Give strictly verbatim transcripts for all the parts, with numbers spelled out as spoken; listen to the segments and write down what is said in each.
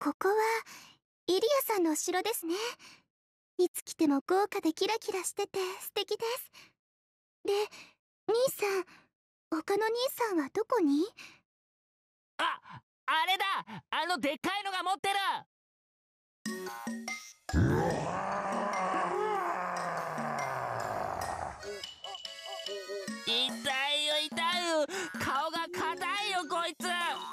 ここはイリアさんのお城ですね。いつ来ても豪華でキラキラしてて素敵です。で、兄さん、他の兄さんはどこに？ あ、あれだ、あのでっかいのが持ってる。痛いよ痛いよ、顔が硬いよこいつ。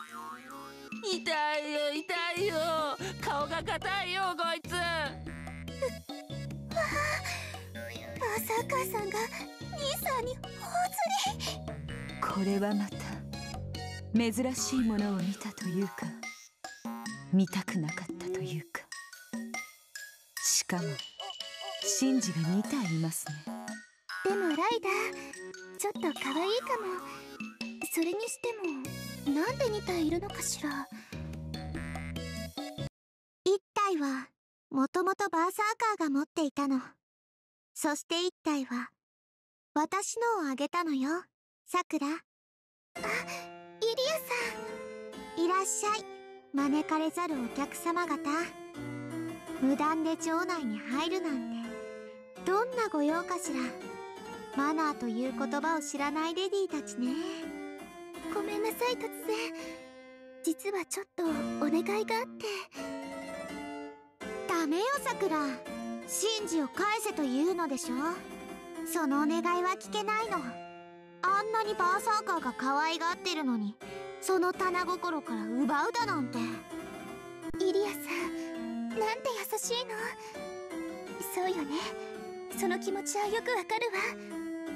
痛いよ痛いよ、顔が硬いよこいつ。 わあ、バーサーカーさんが兄さんに頬ずり。 これはまた珍しいものを見たというか、見たくなかったというか、しかもシンジがに体いますね。 でもライダー、ちょっと可愛いかも。それにしてもなんでに体いるのかしら。いち体はもともとバーサーカーが持っていたの。そしていち体は私のをあげたのよ、さくら。あ、イリアさん、いらっしゃい、招かれざるお客様方。無断で城内に入るなんてどんなご用かしら。マナーという言葉を知らないレディーたちね。ごめんなさい、突然。実はちょっとお願いがあって。ダメよさくら、シンジを返せというのでしょ。そのお願いは聞けないの。あんなにバーサーカーが可愛がってるのに、その棚心から奪うだなんて。イリアさん、なんて優しいの。そうよね、その気持ちはよくわかるわ。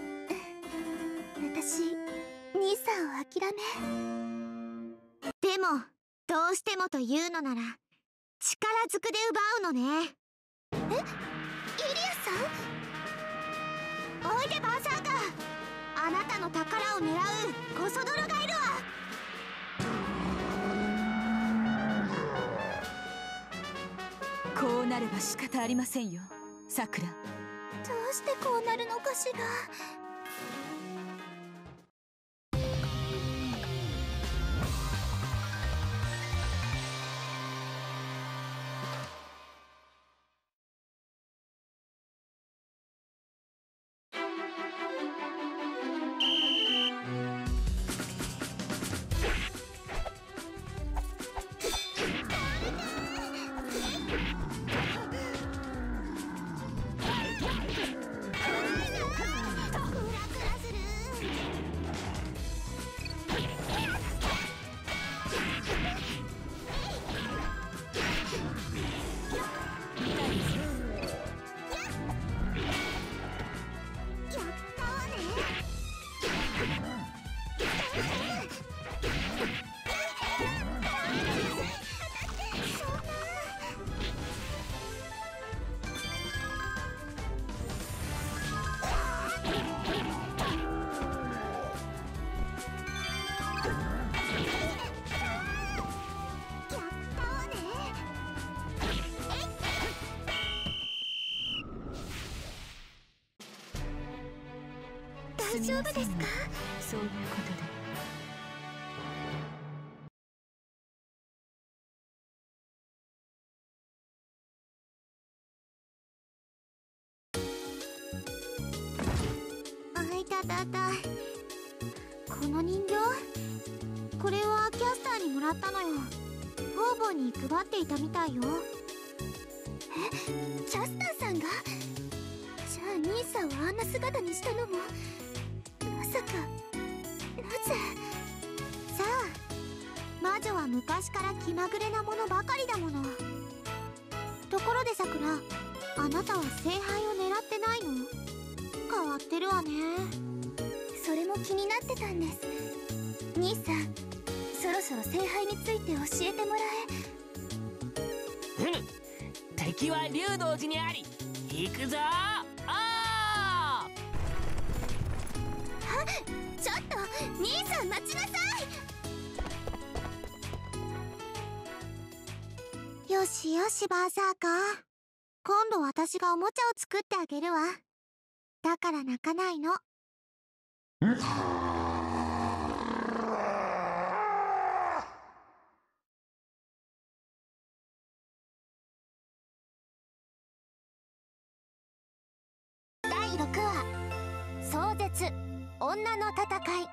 私、兄さんを諦め。でもどうしてもというのなら力ずくで奪うのね。え、イリアさん。おいでバーサーカー、あなたの宝を狙うコソ泥がいるわ。 こうなれば仕方ありませんよ、さくら。 どうしてこうなるのかしら。大丈夫ですか？ そういうことで。 あいたたた。この人形、これはキャスターにもらったのよ。方々に配っていたみたいよ。え、キャスターさんが？じゃあ兄さんはあんな姿にしたのも、まさか、なぜ？さあ、魔女は昔から気まぐれなものばかりだもの。ところでさくら、あなたは聖杯を狙ってないの？変わってるわね。それも気になってたんです。兄さん、そろそろ聖杯について教えてもらえ。うん、敵は竜道寺にあり、行くぞー。ああ、ちょっと兄さん待ちなさい。よしよしバーサーカー、今度私がおもちゃを作ってあげるわ。だから泣かないの。 月女の戦い。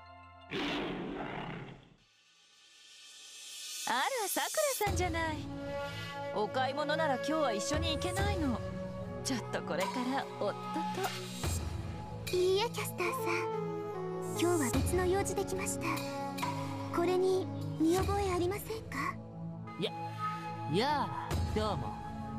あら、さくらさんじゃない。お買い物なら今日は一緒に行けないの。ちょっとこれから夫と。 いいえ、キャスターさん、今日は別の用事できました。これに見覚えありませんか？ いや、いやあ、どうも。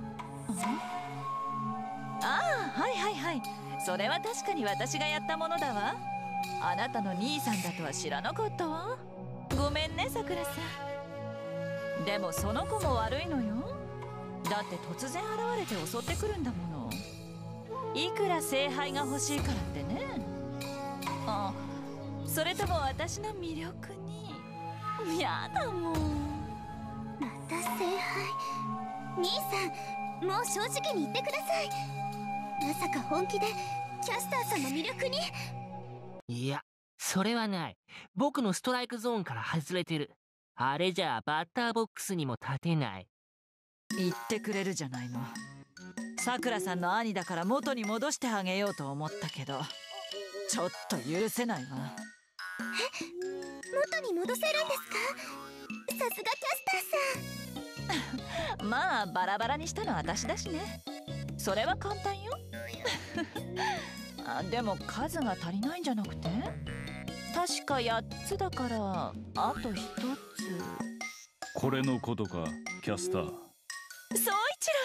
ああ、はいはいはい。それは確かに私がやったものだわ。あなたの兄さんだとは知らなかったわ。ごめんね、さくらさん。でもその子も悪いのよ。だって突然現れて襲ってくるんだもの。いくら聖杯が欲しいからってね。あ、それとも私の魅力に。やだもん。 また聖杯。兄さん、もう正直に言ってください。まさか本気でキャスターさんの魅力に？ いや、それはない。僕のストライクゾーンから外れてる。あれじゃあバッターボックスにも立てない。 言ってくれるじゃないの。さくらさんの兄だから元に戻してあげようと思ったけど、ちょっと許せないわ。 え、元に戻せるんですか？さすがキャスターさん。 まあバラバラにしたのは私だしね。それは簡単よ。あ、でも数が足りないんじゃなくて、確かやっつだからあとひとつ。 これのことか、キャスター。 宗一郎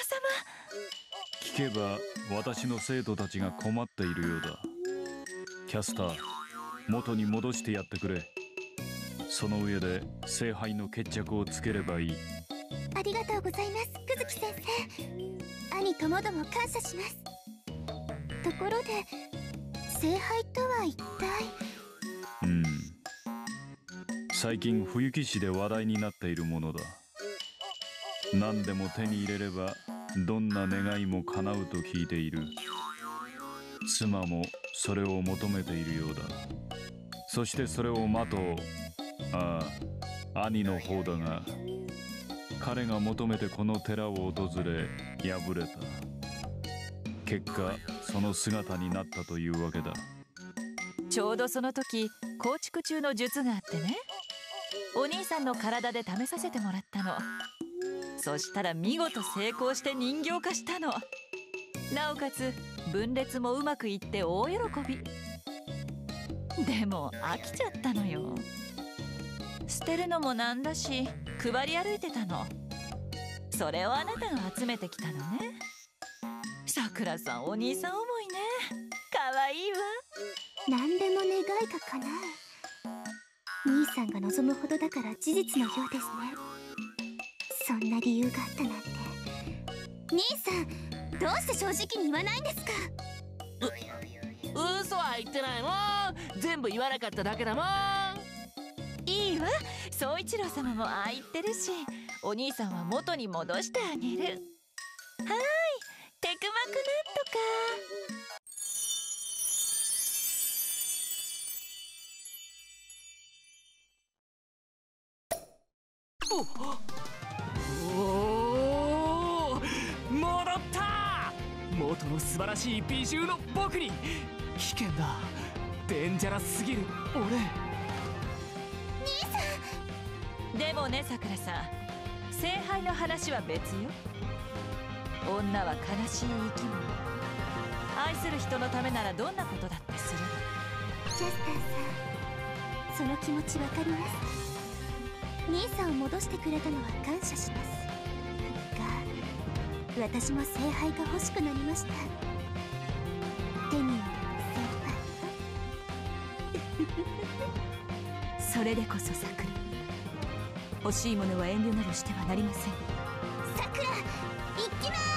聞けば私の生徒たちが困っているようだ。キャスター、元に戻してやってくれ。その上で聖杯の決着をつければいい。 ありがとうございます、久月先生。兄ともども感謝します。ところで聖杯とは一体？ うん、最近冬木市で話題になっているものだ。何でも手に入れればどんな願いも叶うと聞いている。妻もそれを求めているようだ。そしてそれを待とう。ああ、兄の方だが、彼が求めてこの寺を訪れ敗れた。結果その姿になったというわけだ。 ちょうどその時構築中の術があってね、お兄さんの体で試させてもらったの。そしたら見事成功して人形化したの。なおかつ分裂もうまくいって大喜び。でも飽きちゃったのよ。捨てるのもなんだし配り歩いてたの。それをあなたが集めてきたのね。さくらさん、お兄さん思いね。かわいいわ。 何でも願いが叶う。兄さんが望むほどだから事実のようですね。そんな理由があったなんて。兄さん、どうして正直に言わないんですか？ う嘘は言ってないもん。全部言わなかっただけだもん。 いいわ、宗一郎様もああ言ってるし、お兄さんは元に戻してあげる。はーい、テクマクなんとか。 おお、戻った。元の素晴らしい美獣の僕に。危険だ、デンジャラすぎる俺。 兄さん。 でもね、さくらさん、聖杯の話は別よ。女は悲しい生き物。愛する人のためならどんなことだってするの。 キャスターさん、その気持ちわかります。兄さんを戻してくれたのは感謝しますが、私も聖杯が欲しくなりました。手に入れる聖杯。 それでこそさくら、欲しいものは遠慮などしてはなりません。 さくら、行きまーす。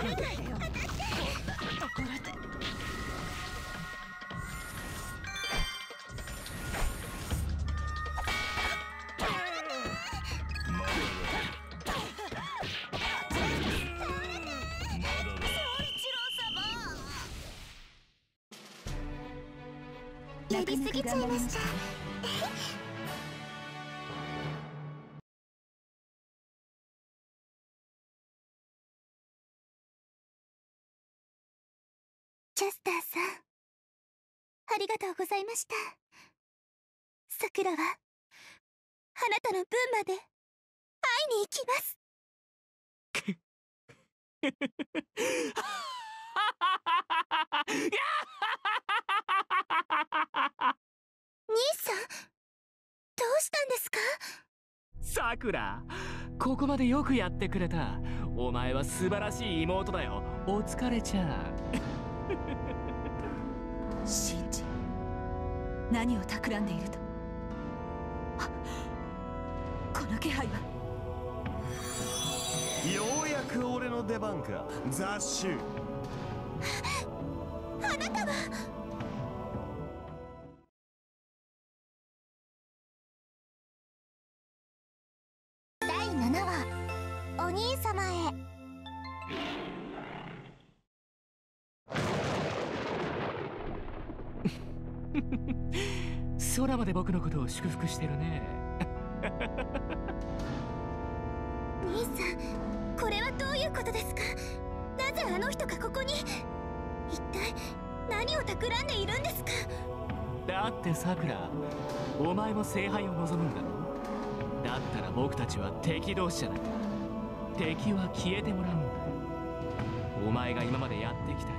やりすぎちゃいました。ジャスターさん、ありがとうございました。さくらはあなたの分まで会いに行きます。兄さん、どうしたんですか？ さくら、ここまでよくやってくれた。お前は素晴らしい妹だよ。お疲れちゃん。 シンジ、何を企んでいると？この気配は。 ようやく俺の出番か、ザ・シュ。 あなたは。だいななわ、お兄様へ。 空まで僕のことを祝福してるね。 兄さん、これはどういうことですか？なぜあの人がここに？一体何を企んでいるんですか？ だってさくら、お前も聖杯を望むんだろ。だったら僕たちは敵同士じゃない。敵は消えてもらうんだ。お前が今までやってきたよ。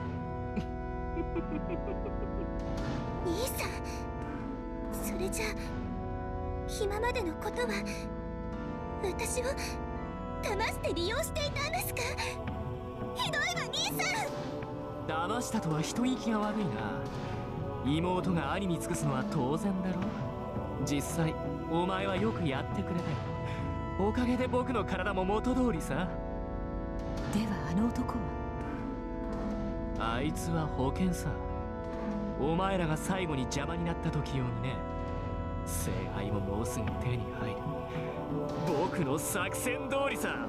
兄さん、それじゃ今までのことは私を騙して利用していたんですか？ひどいわ兄さん。 騙したとは一息が悪いな。妹が兄に尽くすのは当然だろ。実際お前はよくやってくれたよ。おかげで僕の体も元通りさ。 ではあの男は？ あいつは保険さ。お前らが最後に邪魔になった時用にね。聖杯ももうすぐ手に入る。僕の作戦通りさ。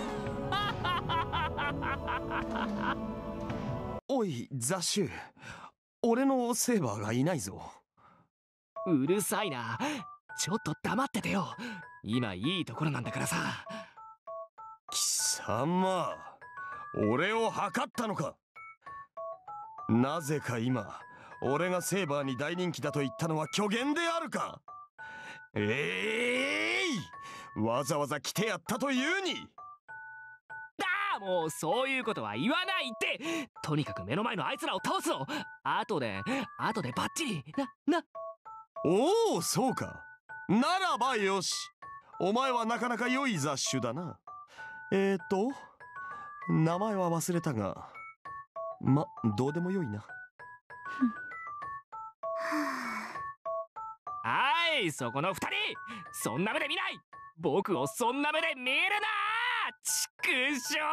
おい、ザ・シュ、俺のセーバーがいないぞ。 うるさいな。ちょっと黙っててよ。今いいところなんだからさ。 貴様、俺を測ったのか？なぜか今俺がセーバーに大人気だと言ったのは虚言であるか？ええー、わざわざ来てやったというに。 だー、もうそういうことは言わないって。とにかく目の前のあいつらを倒すの。後で後でバッチリなな。 おお、そうか。ならばよし。お前はなかなか良い雑種だな。えーと名前は忘れたが、ま、どうでもよいな。 はい、そこの二人、そんな目で見ない。僕をそんな目で見るな。ちくしょう。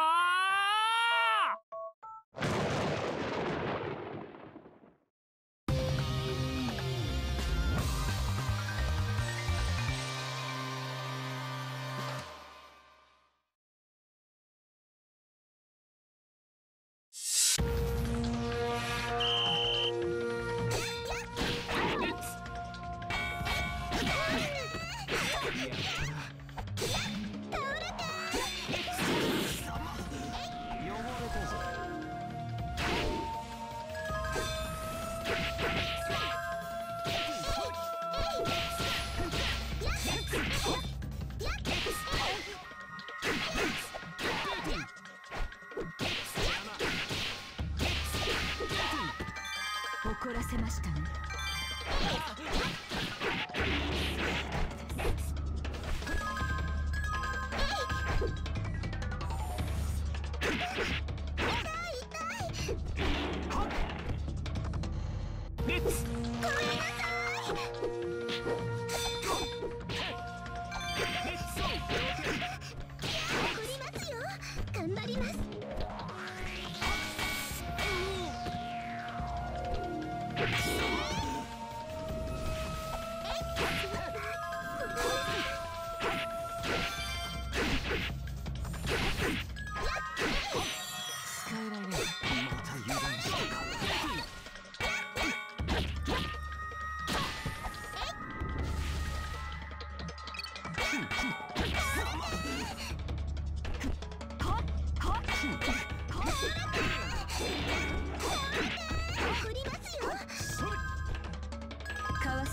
怒らせましたね。 レッツ。 頑張りますよ。頑張ります。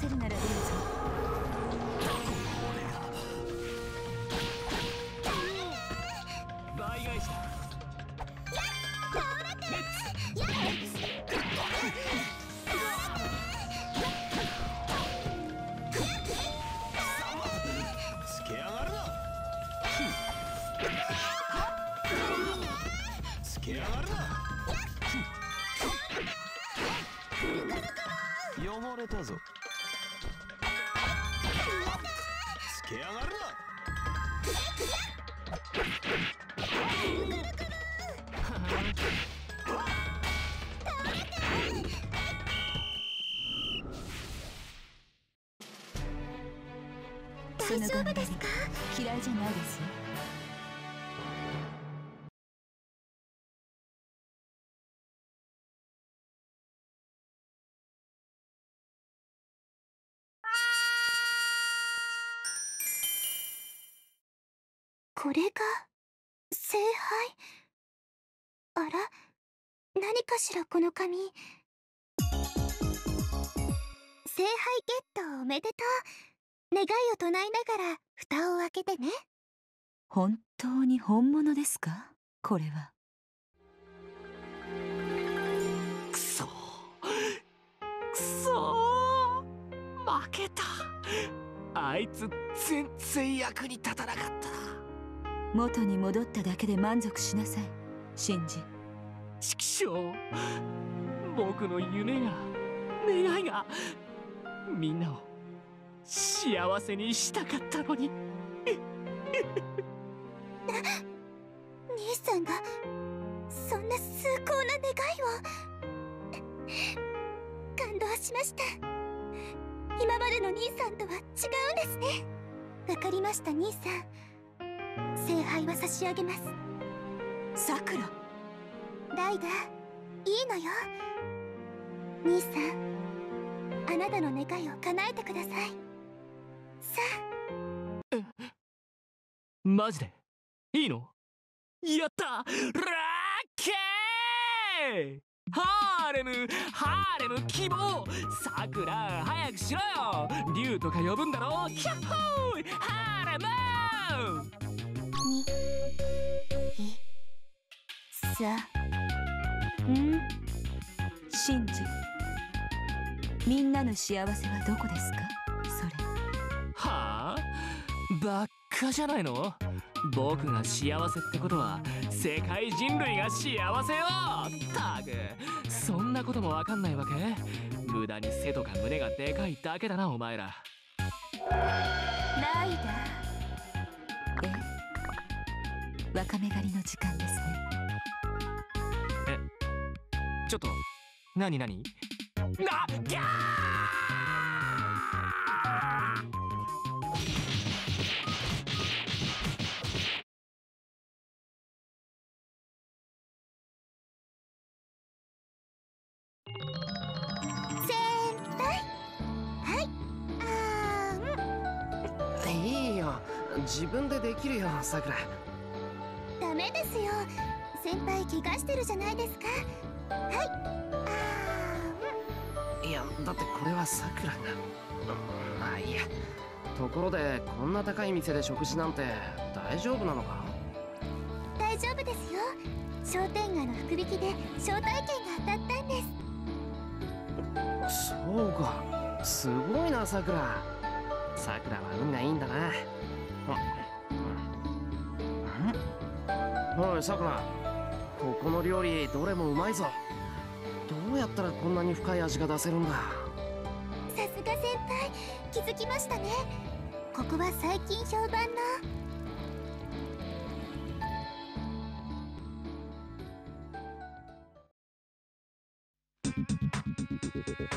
せるならどうぞ。 倍返しだ。 つけやがるな。つけやがるな。汚れたぞ。つけやがるな。 その頑張り嫌いじゃないですよ。 これが聖杯。あら、何かしらこの紙。聖杯ゲットおめでとう。願いを唱えながら蓋を開けてね。 本当に本物ですか、これは。 くそくそ負けた。あいつ全然役に立たなかった。 元に戻っただけで満足しなさい、シンジ。 畜生、僕の夢が願いがみんなを幸せにしたかったのに。 兄さんがそんな崇高な願いを。感動しました。今までの兄さんとは違うんですね。わかりました兄さん、聖杯は差し上げます。 さくら、 ダイダ、いいのよ。兄さん、あなたの願いを叶えてください。さあ。 マジでいいの？やった！ラッキー！ハーレムハーレム希望！さくら早くしろよ！竜とか呼ぶんだろ？キャッホー！ハーレム！ に、い、さ、ん？ シンジ、みんなの幸せはどこですか、それ。 はあ？ばっかじゃないの？僕が幸せってことは世界人類が幸せよ。ったくそんなこともわかんないわけ？無駄に背とか胸がでかいだけだなお前ら。 ライダ。 え、わかめ狩りの時間ですね。 え、ちょっと何何？な、ギャー！ 自分でできるよ、さくら。 ダメですよ。先輩怪我してるじゃないですか。はい。あいや、だってこれはさくらが。まあいいや。ところでこんな高い店で食事なんて大丈夫なのか？ 大丈夫ですよ。商店街の福引きで招待券が当たったんです。 そうか、すごいなさくら。さくらは運がいいんだな。おいさくら、ここの料理どれもうまいぞ。どうやったらこんなに深い味が出せるんだ？ さすが先輩、気づきましたね。ここは最近評判の